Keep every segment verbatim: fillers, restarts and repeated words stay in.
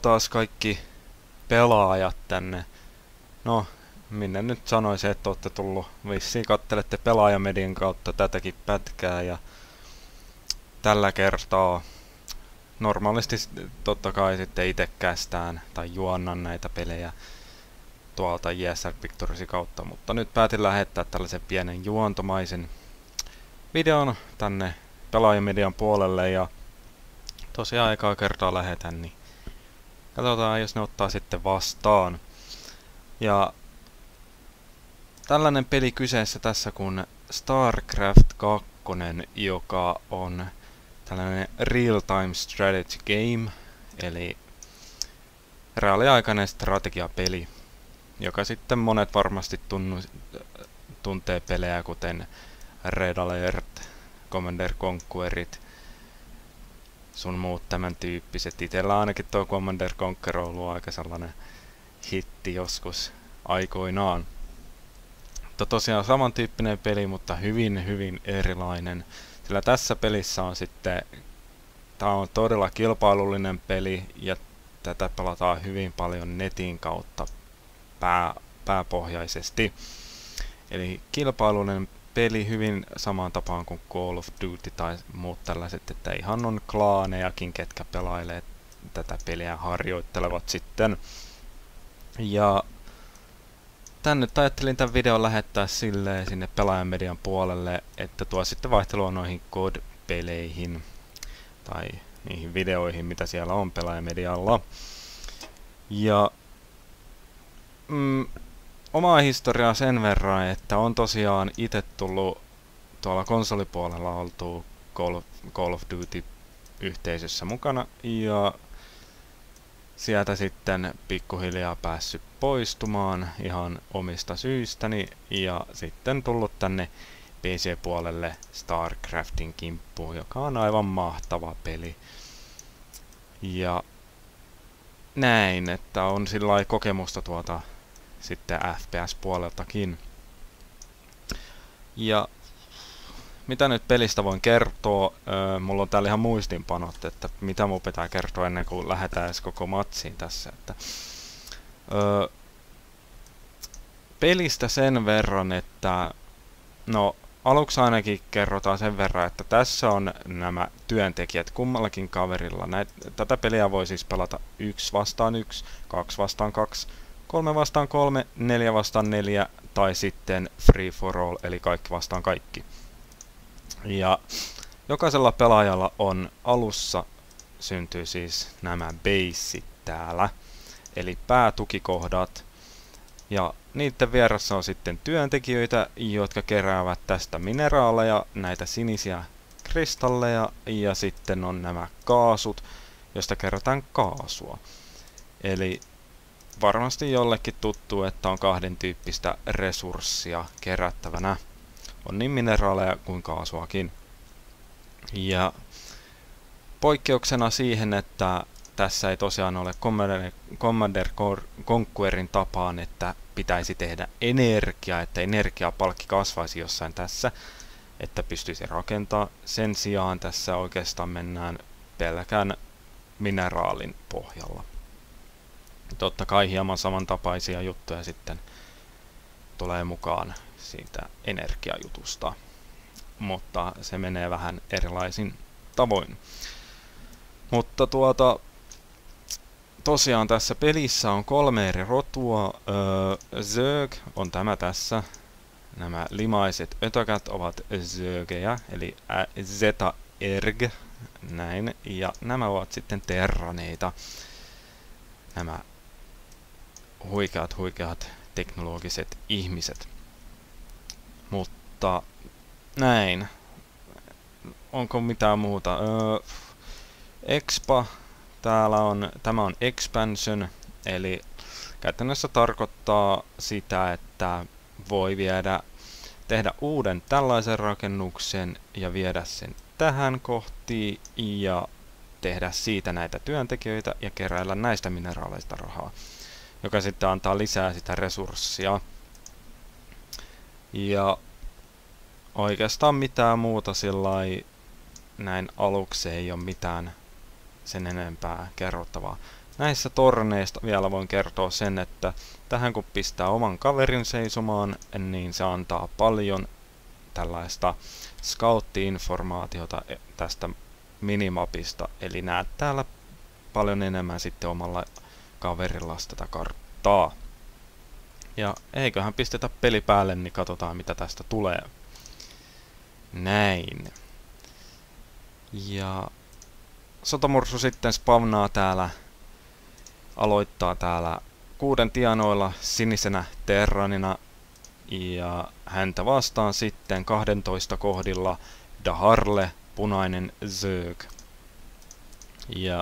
taas kaikki pelaajat tänne. No, minne nyt sanoisin, että olette tullut vissiin kattelette Pelaajamedian kautta tätäkin pätkää ja tällä kertaa normaalisti totta kai sitten itse kästään tai juonnan näitä pelejä tuolta J S R Picturesin kautta, mutta nyt päätin lähettää tällaisen pienen juontomaisen videon tänne Pelaajamedian puolelle ja tosiaan ekaa kertaa lähetän, niin katsotaan jos ne ottaa sitten vastaan. Ja tällainen peli kyseessä tässä kuin StarCraft kaksi, joka on tällainen real-time strategy game, eli reaaliaikainen strategiapeli, joka sitten monet varmasti tunnu, tuntee pelejä kuten Red Alert, Commander Conquerit, sun muut tämän tyyppiset. Itellä ainakin tuo Commander Conquer on ollut aika sellainen hitti joskus aikoinaan. Mutta tosiaan samantyyppinen peli, mutta hyvin hyvin erilainen. Sillä tässä pelissä on sitten, tää on todella kilpailullinen peli ja tätä pelataan hyvin paljon netin kautta pää, pääpohjaisesti. Eli kilpailullinen peli hyvin samaan tapaan kuin Call of Duty tai muut tällaiset, että ihan on klaanejakin, ketkä pelailee tätä peliä harjoittelevat sitten. Ja tänne ajattelin tämän videon lähettää silleen sinne Pelaajamedian puolelle, että tuo sitten vaihtelua noihin C O D-peleihin tai niihin videoihin, mitä siellä on Pelaajamedialla. Ja mm, omaa historiaa sen verran, että on tosiaan itse tullut tuolla konsolipuolella oltu Call of, Call of Duty-yhteisössä mukana ja sieltä sitten pikkuhiljaa päässyt poistumaan ihan omista syistäni ja sitten tullut tänne P C-puolelle StarCraftin kimppuun, joka on aivan mahtava peli. Ja näin, että on sillä kokemusta tuota sitten F P S-puoleltakin. Ja mitä nyt pelistä voin kertoa? Öö, mulla on täällä ihan muistinpanot, että mitä mun pitää kertoa ennen kuin lähdetään edes koko matsiin tässä. Että, öö, pelistä sen verran, että no aluksi ainakin kerrotaan sen verran, että tässä on nämä työntekijät kummallakin kaverilla. Näit, tätä peliä voi siis pelata yksi vastaan yksi, kaksi vastaan kaksi, kolme vastaan kolme, neljä vastaan neljä tai sitten free for all eli kaikki vastaan kaikki. Ja jokaisella pelaajalla on alussa syntyy siis nämä baseit täällä, eli päätukikohdat. Ja niiden vieressä on sitten työntekijöitä, jotka keräävät tästä mineraaleja, näitä sinisiä kristalleja, ja sitten on nämä kaasut, joista kerätään kaasua. Eli varmasti jollekin tuttuu, että on kahden tyyppistä resurssia kerättävänä. On niin mineraaleja kuin kaasuakin. Ja poikkeuksena siihen, että tässä ei tosiaan ole Commander, Commander Conquerin tapaan, että pitäisi tehdä energiaa, että energiapalkki kasvaisi jossain tässä, että pystyisi rakentaa. Sen sijaan tässä oikeastaan mennään pelkän mineraalin pohjalla. Totta kai hieman samantapaisia juttuja sitten tulee mukaan siitä energiajutusta, mutta se menee vähän erilaisin tavoin. Mutta tuota, tosiaan tässä pelissä on kolme eri rotua. Öö, Zerg on tämä tässä. Nämä limaiset ötökät ovat Zergejä, eli Zeta-Erg, näin. Ja nämä ovat sitten Terraneita. Nämä huikeat, huikeat teknologiset ihmiset. Mutta näin. Onko mitään muuta? Öö, Expa. Täällä on, tämä on expansion, eli käytännössä tarkoittaa sitä, että voi viedä, tehdä uuden tällaisen rakennuksen ja viedä sen tähän kohtiin ja tehdä siitä näitä työntekijöitä ja keräillä näistä mineraaleista rahaa, joka sitten antaa lisää sitä resurssia. Ja oikeastaan mitään muuta sillai näin aluksi ei ole mitään sen enempää kerrottavaa. Näissä torneista vielä voin kertoa sen, että tähän kun pistää oman kaverin seisomaan, niin se antaa paljon tällaista scoutti-informaatiota tästä minimapista. Eli näet täällä paljon enemmän sitten omalla kaverilla tätä karttaa. Ja eiköhän pistetä peli päälle, niin katsotaan mitä tästä tulee. Näin. Ja sotamursu sitten spawnaa täällä, aloittaa täällä kuuden tienoilla sinisenä terranina. Ja häntä vastaan sitten kahdentoista kohdilla Daharle, punainen Zerg. Ja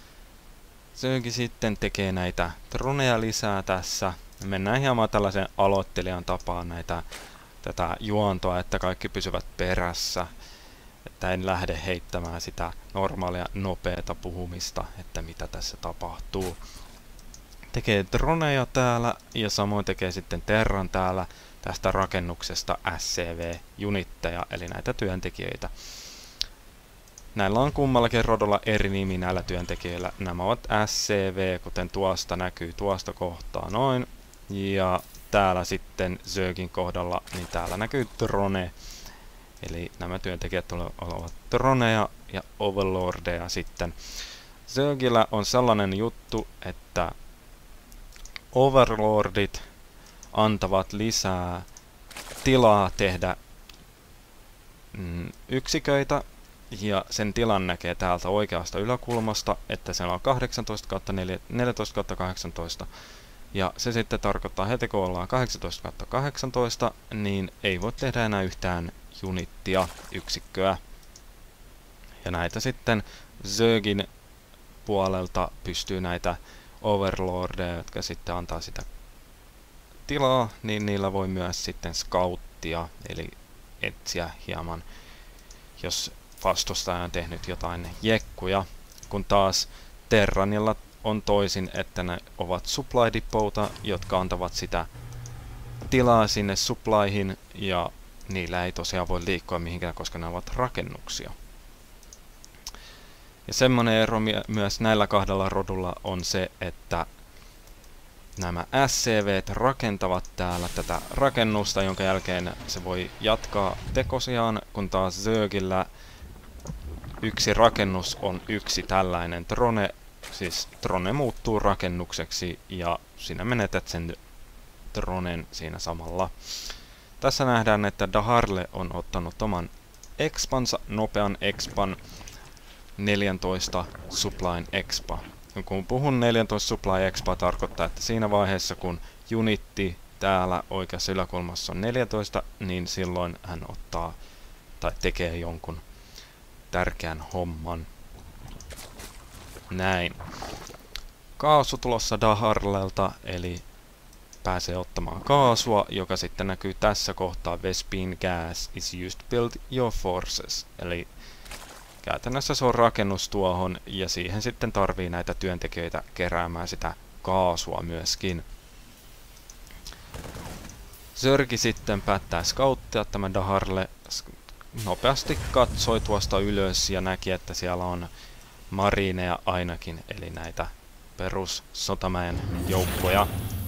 Zergi sitten tekee näitä droneja lisää tässä. Mennään hieman tällaisen aloittelijan tapaan näitä, tätä juontoa, että kaikki pysyvät perässä. Että en lähde heittämään sitä normaalia nopeata puhumista, että mitä tässä tapahtuu. Tekee droneja täällä ja samoin tekee sitten terran täällä tästä rakennuksesta S C V-junitteja, eli näitä työntekijöitä. Näillä on kummallakin rodolla eri nimi näillä työntekijöillä. Nämä ovat S C V, kuten tuosta näkyy tuosta kohtaa noin. Ja täällä sitten Zergin kohdalla, niin täällä näkyy drone. Eli nämä työntekijät tulevat droneja ja overlordeja sitten. Zergillä on sellainen juttu, että overlordit antavat lisää tilaa tehdä mm, yksiköitä. Ja sen tilan näkee täältä oikeasta yläkulmasta, että se on kahdeksantoista kautta neljätoista kautta kahdeksantoista. Ja se sitten tarkoittaa heti kun ollaan kahdeksantoista kautta kahdeksantoista, niin ei voi tehdä enää yhtään unittia, yksikköä. Ja näitä sitten Zergin puolelta pystyy näitä overlordeja, jotka sitten antaa sitä tilaa, niin niillä voi myös sitten scouttia, eli etsiä hieman, jos vastustaja on tehnyt jotain jekkuja, kun taas Terranilla on toisin, että ne ovat supply depota, jotka antavat sitä tilaa sinne supplyhin, ja niillä ei tosiaan voi liikkua mihinkään, koska ne ovat rakennuksia. Ja semmoinen ero myös näillä kahdella rodulla on se, että nämä S C V:t rakentavat täällä tätä rakennusta, jonka jälkeen se voi jatkaa tekosiaan, kun taas Zergillä yksi rakennus on yksi tällainen drone, siis drone muuttuu rakennukseksi ja sinä menetät sen dronen siinä samalla. Tässä nähdään, että Daharle on ottanut oman expansa, nopean expan, neljätoista supply expa. Ja kun puhun neljätoista supply expa, tarkoittaa, että siinä vaiheessa kun unitti täällä oikeassa yläkulmassa on neljätoista, niin silloin hän ottaa tai tekee jonkun tärkeän homman. Näin. Kaasu tulossa Daharlelta, eli pääsee ottamaan kaasua, joka sitten näkyy tässä kohtaa. Vespin gas is used to build your forces. Eli käytännössä se on rakennus tuohon, ja siihen sitten tarvii näitä työntekijöitä keräämään sitä kaasua myöskin. Zergi sitten päättää scouttia tämä Daharle. Nopeasti katsoi tuosta ylös ja näki, että siellä on marineja ainakin, eli näitä perus sotamäen joukkoja.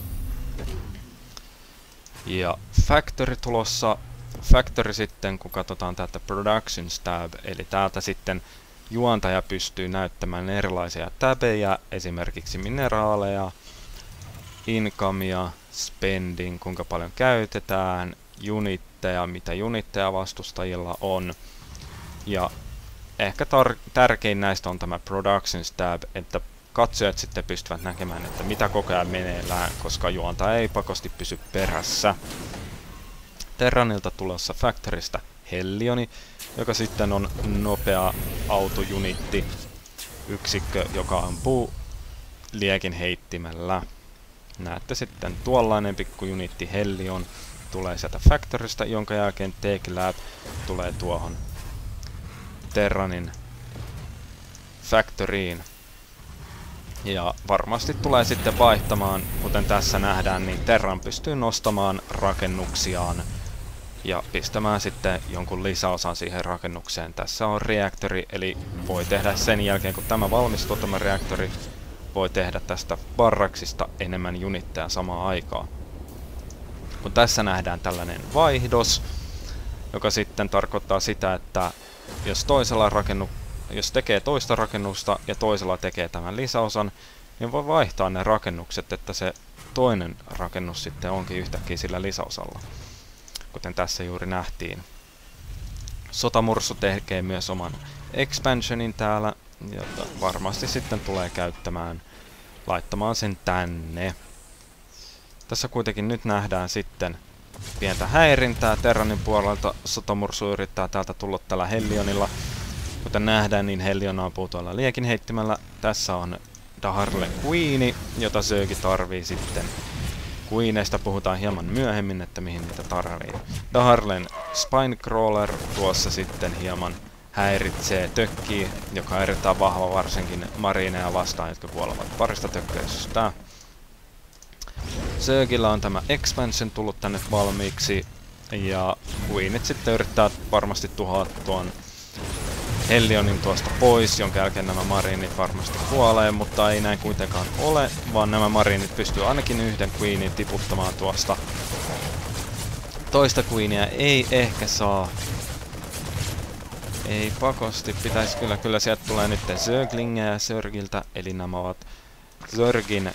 Ja Factory tulossa. Factory sitten, kun katsotaan täältä Production Tab, eli täältä sitten juontaja pystyy näyttämään erilaisia tabejä, esimerkiksi mineraaleja, incomea, spending, kuinka paljon käytetään, unitteja, mitä unitteja vastustajilla on. Ja ehkä tärkein näistä on tämä Production Tab, että katsojat sitten pystyvät näkemään, että mitä koko ajan meneillään, koska juontaja ei pakosti pysy perässä. Terranilta tulossa Factorysta Hellioni, joka sitten on nopea autojunitti yksikkö, joka ampuu liekin heittimellä. Näette sitten tuollainen pikku junitti Hellion tulee sieltä Factorysta, jonka jälkeen Take Lab tulee tuohon Terranin Factoryin. Ja varmasti tulee sitten vaihtamaan, kuten tässä nähdään, niin Terran pystyy nostamaan rakennuksiaan ja pistämään sitten jonkun lisäosan siihen rakennukseen. Tässä on reaktori, eli voi tehdä sen jälkeen, kun tämä valmistuu tämä reaktori, voi tehdä tästä barraksista enemmän unitteja samaan aikaan. Kun tässä nähdään tällainen vaihdos, joka sitten tarkoittaa sitä, että jos toisella rakennu, jos tekee toista rakennusta ja toisella tekee tämän lisäosan, niin voi vaihtaa ne rakennukset, että se toinen rakennus sitten onkin yhtäkkiä sillä lisäosalla, kuten tässä juuri nähtiin. Sotamursu tekee myös oman expansionin täällä, jota varmasti sitten tulee käyttämään, laittamaan sen tänne. Tässä kuitenkin nyt nähdään sitten pientä häirintää Terranin puolelta. Sotamursu yrittää täältä tulla tällä Hellionilla. Kuten nähdään, niin Hellion ampuu tuolla liekin heittimellä. Tässä on Daharle Queeni, jota Zergi tarvii sitten. Queeneista puhutaan hieman myöhemmin, että mihin niitä tarvii. Daharlen Spinecrawler tuossa sitten hieman häiritsee tökkiä, joka on erittäin vahva varsinkin marineja vastaan, jotka kuolevat parista tökkäystä. Zergillä on tämä expansion tullut tänne valmiiksi, ja Queenit sitten yrittää varmasti tuhoa tuon Hellionin tuosta pois, jonka jälkeen nämä marinit varmasti kuolee, mutta ei näin kuitenkaan ole, vaan nämä marinit pystyy ainakin yhden Queenin tiputtamaan tuosta. Toista Queenia ei ehkä saa. Ei pakosti, pitäisi kyllä, kyllä sieltä tulee nyt Zerglingejä Zergiltä, eli nämä ovat Zergin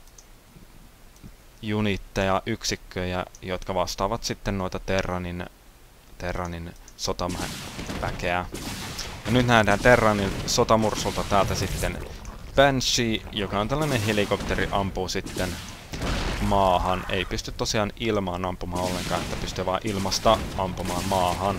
unitteja, yksikköjä, jotka vastaavat sitten noita Terranin, Terranin sotaväkeä. Ja nyt nähdään Terranin sotamursulta täältä sitten Banshee, joka on tällainen helikopteri, ampuu sitten maahan. Ei pysty tosiaan ilmaan ampumaan ollenkaan, että pystyy vaan ilmasta ampumaan maahan.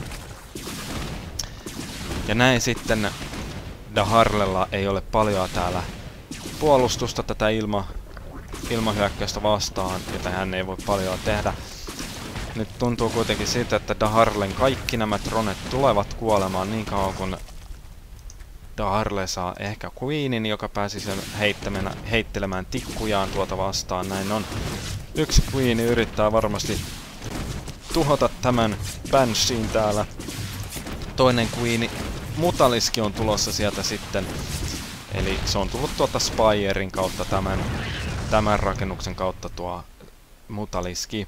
Ja näin sitten Daharlella ei ole paljon täällä puolustusta tätä ilma, ilmahyökkäystä vastaan, jota hän ei voi paljon tehdä. Nyt tuntuu kuitenkin siitä, että Daharlen kaikki nämä dronet tulevat kuolemaan niin kauan kun Daharle saa ehkä Queenin, joka pääsi sen heittelemään tikkujaan tuota vastaan. Näin on. Yksi Queeni yrittää varmasti tuhota tämän Bansheen täällä. Toinen Queeni, Mutaliski, on tulossa sieltä sitten. Eli se on tullut tuota Spirein kautta tämän, tämän rakennuksen kautta tuo Mutaliski.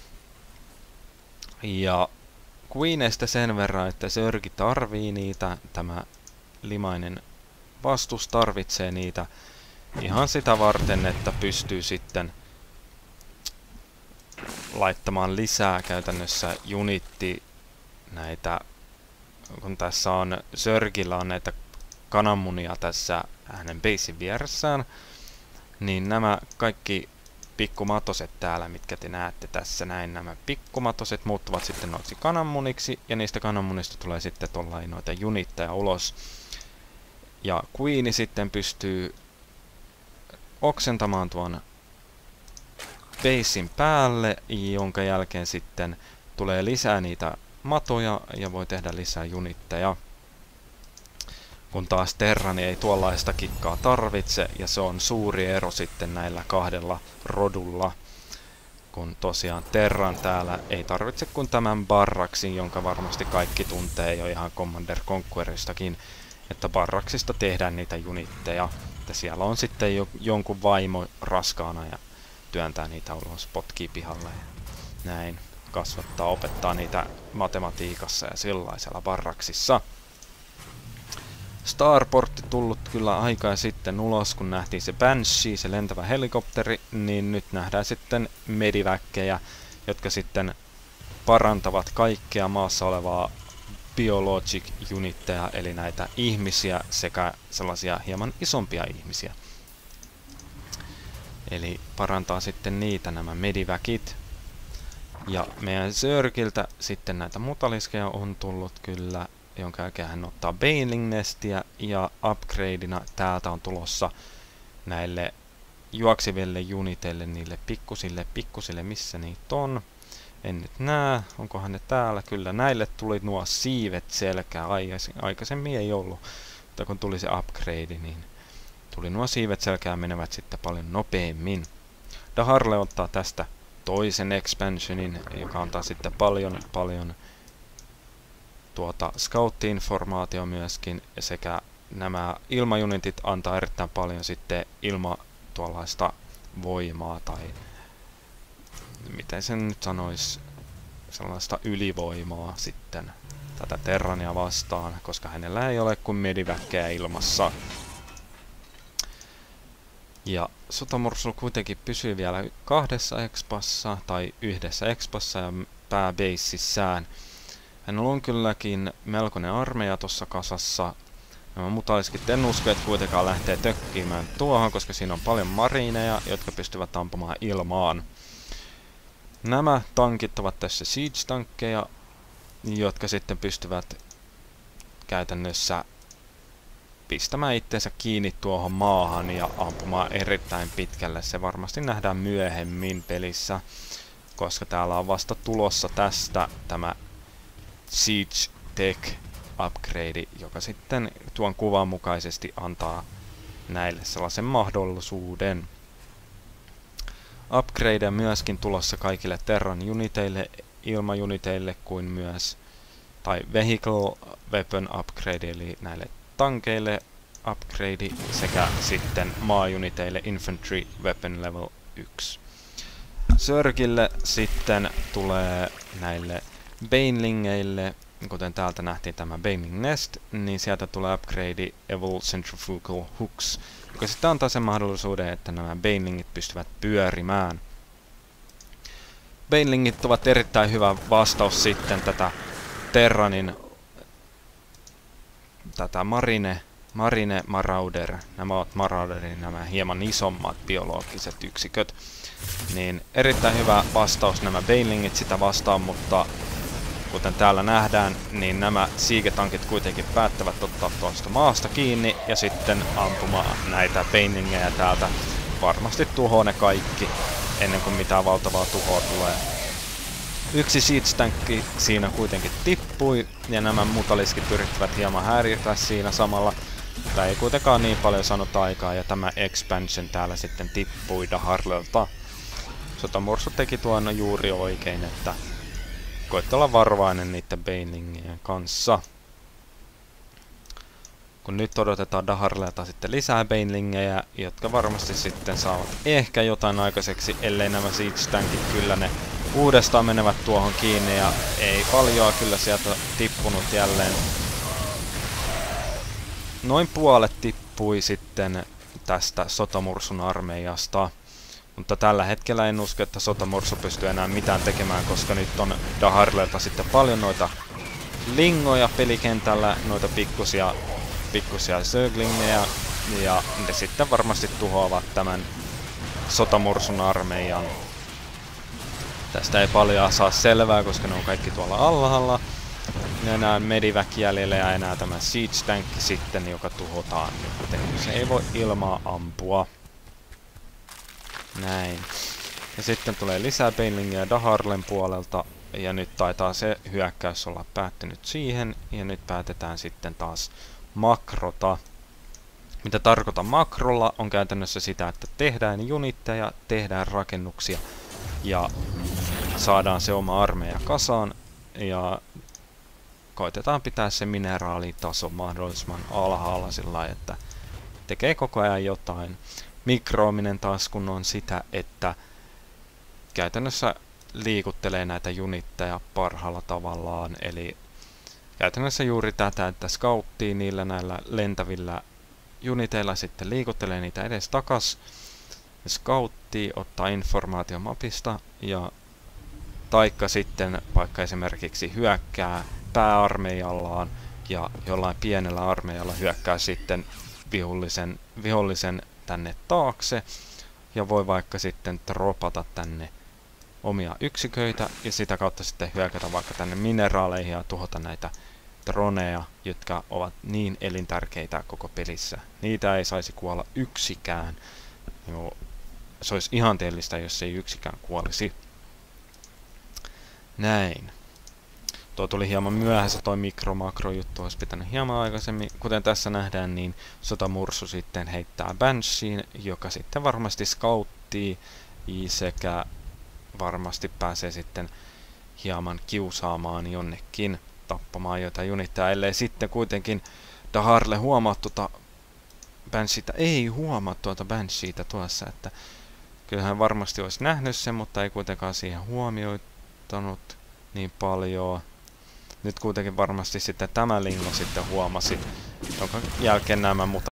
Ja Queeneistä sen verran, että Zergi tarvii niitä, tämä limainen vastus tarvitsee niitä ihan sitä varten, että pystyy sitten laittamaan lisää käytännössä unitti näitä, kun tässä on Zergillä on näitä kananmunia tässä hänen basin vieressään, niin nämä kaikki pikkumatoset täällä, mitkä te näette tässä näin, nämä pikkumatoset muuttuvat sitten noiksi kananmuniksi, ja niistä kananmunista tulee sitten tollain noita unitteja ulos. Ja Queeni sitten pystyy oksentamaan tuon basin päälle, jonka jälkeen sitten tulee lisää niitä matoja ja voi tehdä lisää unitteja. Kun taas Terrani ei tuollaista kikkaa tarvitse, ja se on suuri ero sitten näillä kahdella rodulla. Kun tosiaan Terran täällä ei tarvitse kuin tämän barraksin, jonka varmasti kaikki tuntee jo ihan Commander Conqueristakin, että barraksista tehdään niitä unitteja. Että siellä on sitten jo, jonkun vaimo raskaana ja työntää niitä ulos, potkii pihalle ja näin. Kasvattaa, opettaa niitä matematiikassa ja sellaisella barraksissa. Starportti tullut kyllä aikaa sitten ulos, kun nähtiin se Banshee, se lentävä helikopteri, niin nyt nähdään sitten mediväkkejä, jotka sitten parantavat kaikkea maassa olevaa biologic unitteja, eli näitä ihmisiä sekä sellaisia hieman isompia ihmisiä. Eli parantaa sitten niitä nämä mediväkit. Ja meidän Zergiltä sitten näitä mutaliskeja on tullut kyllä, jonka jälkeen hän ottaa Baneling Nestiä, ja upgradeina täältä on tulossa näille juoksiville uniteille, niille pikkusille, pikkusille, missä niitä on. En nyt näe, onkohan ne täällä, kyllä näille tuli nuo siivet selkää, aikaisemmin ei ollut, mutta kun tuli se upgrade, niin tuli nuo siivet selkää, menevät sitten paljon nopeammin. Daharle ottaa tästä toisen expansionin, joka antaa sitten paljon, paljon tuota scout-informaatio myöskin, sekä nämä ilmajunitit antaa erittäin paljon sitten ilma tuollaista voimaa tai miten sen nyt sanoisi, sellaista ylivoimaa sitten tätä Terrania vastaan, koska hänellä ei ole kuin mediväkkeä ilmassa. Ja Sotamursu kuitenkin pysyy vielä kahdessa expassa tai yhdessä expassa ja pääbeississään. Hänellä on kylläkin melkoinen armeija tuossa kasassa. Nämä mutaliskit en usko, että kuitenkaan lähtee tökkimään tuohon, koska siinä on paljon marineja, jotka pystyvät ampumaan ilmaan. Nämä tankit ovat tässä siege-tankkeja, jotka sitten pystyvät käytännössä pistämään itseensä kiinni tuohon maahan ja ampumaan erittäin pitkälle. Se varmasti nähdään myöhemmin pelissä, koska täällä on vasta tulossa tästä tämä Siege Tech upgrade, joka sitten tuon kuvan mukaisesti antaa näille sellaisen mahdollisuuden. Upgrade myöskin tulossa kaikille Terran uniteille, ilmajuniteille kuin myös, tai Vehicle Weapon upgrade, eli näille tankeille upgrade sekä sitten maajuniteille Infantry Weapon Level yksi. Sörgille sitten tulee näille Banelingeille, kuten täältä nähtiin tämä Baneling Nest, niin sieltä tulee upgrade Evil Centrifugal Hooks, joka sitten antaa sen mahdollisuuden, että nämä Banelingit pystyvät pyörimään. Banelingit ovat erittäin hyvä vastaus sitten tätä Terranin tätä Marine, Marine Marauder, nämä ovat Marauderin nämä hieman isommat biologiset yksiköt, niin erittäin hyvä vastaus nämä Banelingit sitä vastaan, mutta kuten täällä nähdään, niin nämä siege-tankit kuitenkin päättävät ottaa tuosta maasta kiinni ja sitten ampumaan näitä Banelingejä täältä. Varmasti tuhoaa ne kaikki ennen kuin mitään valtavaa tuhoa tulee. Yksi siege-tankki siinä kuitenkin tippui ja nämä mutaliskit yrittävät hieman häiritä siinä samalla. Tämä ei kuitenkaan niin paljon saanut aikaa ja tämä expansion täällä sitten tippui Daharlelta. Sotamursu teki tuon juuri oikein, että koitte olla varovainen niiden Banelingien kanssa. Kun nyt odotetaan Daharlelta sitten lisää Banelingejä, jotka varmasti sitten saavat ehkä jotain aikaiseksi, ellei nämä siege-tankit kyllä ne uudestaan menevät tuohon kiinni ja ei paljoa kyllä sieltä tippunut jälleen. Noin puolet tippui sitten tästä Sotamursun armeijasta. Mutta tällä hetkellä en usko, että Sotamursu pystyy enää mitään tekemään, koska nyt on Daharlelta sitten paljon noita lingoja pelikentällä, noita pikkusia, pikkusia söglingejä, ja ne sitten varmasti tuhoavat tämän Sotamursun armeijan. Tästä ei paljon saa selvää, koska ne on kaikki tuolla alhaalla. Ja enää mediväk jäljellä ja enää tämä siege-tankki sitten, joka tuhotaan nyt. Se ei voi ilmaa ampua. Näin. Ja sitten tulee lisää Banelingia Daharlen puolelta. Ja nyt taitaa se hyökkäys olla päättynyt siihen. Ja nyt päätetään sitten taas makrota. Mitä tarkoitan makrolla on käytännössä sitä, että tehdään unitteja, tehdään rakennuksia ja saadaan se oma armeija kasaan ja koitetaan pitää se mineraalitaso mahdollisimman alhaalla sillä lailla, että tekee koko ajan jotain. Mikroominen taas kun on sitä, että käytännössä liikuttelee näitä unitteja parhaalla tavallaan, eli käytännössä juuri tätä, että scouttii niillä näillä lentävillä uniteilla sitten liikuttelee niitä edes takas. Scouttii, ottaa informaatio mapista ja taikka sitten vaikka esimerkiksi hyökkää pääarmeijallaan ja jollain pienellä armeijalla hyökkää sitten vihollisen, vihollisen tänne taakse ja voi vaikka sitten dropata tänne omia yksiköitä ja sitä kautta sitten hyökätä vaikka tänne mineraaleihin ja tuhota näitä droneja, jotka ovat niin elintärkeitä koko pelissä. Niitä ei saisi kuolla yksikään. Joo, se olisi ihanteellista, jos ei yksikään kuolisi. Näin. Tuo tuli hieman myöhässä, toi mikro-makro-juttu olisi pitänyt hieman aikaisemmin. Kuten tässä nähdään, niin Sotamursu sitten heittää Banshiin, joka sitten varmasti scouttii sekä varmasti pääsee sitten hieman kiusaamaan jonnekin, tappamaan jotain unitteja, ellei sitten kuitenkin että Harle huomaa tuota Bansheeta. Ei huomaa tuota Bansheeta tuossa, että kyllähän varmasti olisi nähnyt sen, mutta ei kuitenkaan siihen huomioittanut niin paljon. Nyt kuitenkin varmasti sitten tämä lingo sitten huomasi, jonka jälkeen nämä muut